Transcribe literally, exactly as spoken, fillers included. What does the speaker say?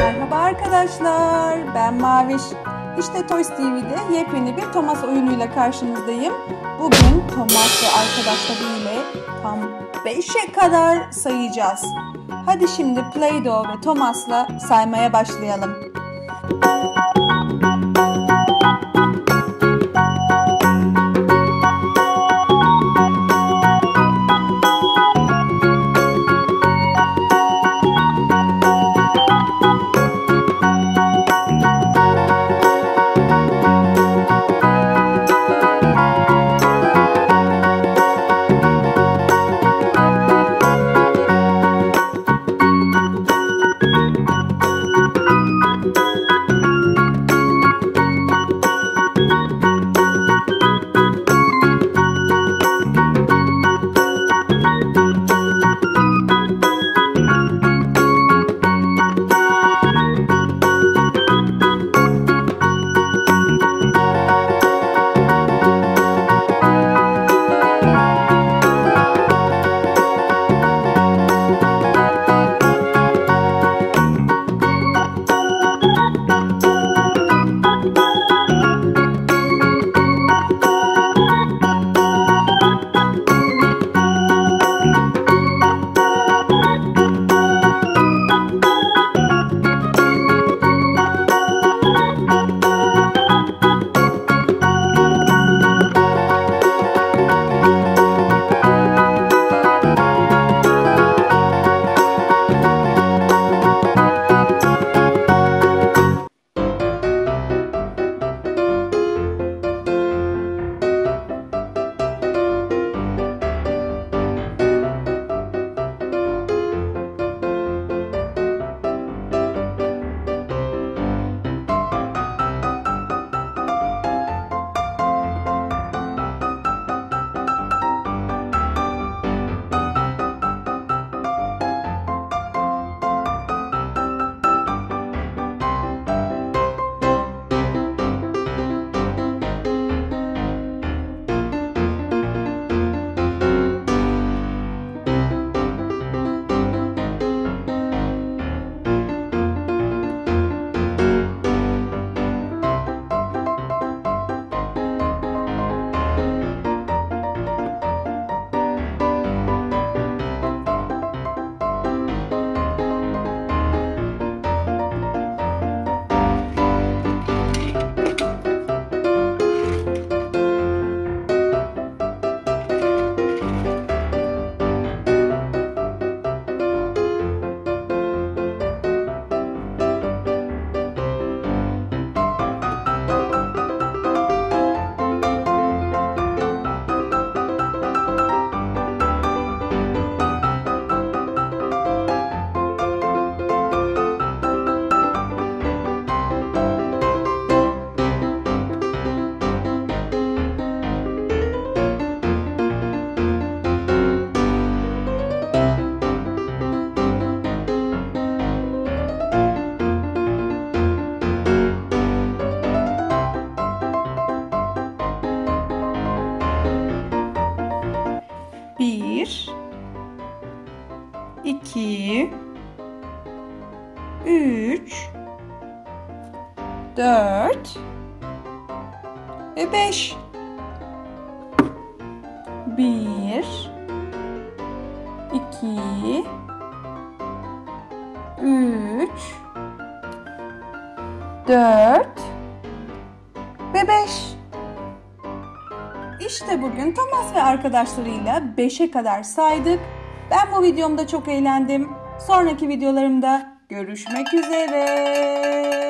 Merhaba arkadaşlar, ben Maviş. İşte Toys T V'de yepyeni bir Thomas oyunuyla karşınızdayım. Bugün Thomas ve arkadaşları ile tam beşe kadar sayacağız. Hadi şimdi Play-Doh ve Thomas'la saymaya başlayalım. Bir, iki, üç, dört ve beş. Bir, iki, üç, dört ve beş. İşte bugün Thomas ve arkadaşlarıyla beşe kadar saydık. Ben bu videomda çok eğlendim. Sonraki videolarımda görüşmek üzere.